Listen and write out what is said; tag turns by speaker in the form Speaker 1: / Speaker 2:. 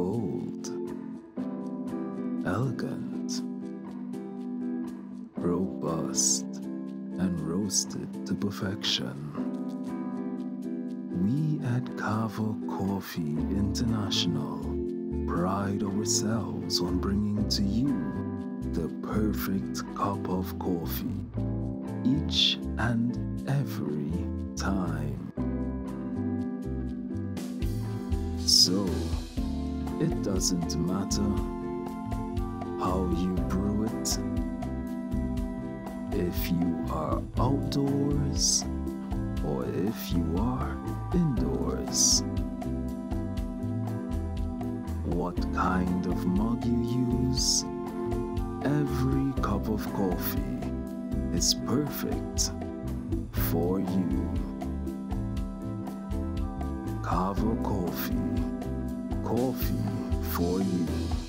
Speaker 1: bold, elegant, robust, and roasted to perfection. We at Kava Coffee International pride ourselves on bringing to you the perfect cup of coffee each and every time. So, it doesn't matter how you brew it, if you are outdoors or if you are indoors, what kind of mug you use, every cup of coffee is perfect for you. Kava Coffee, coffee for you.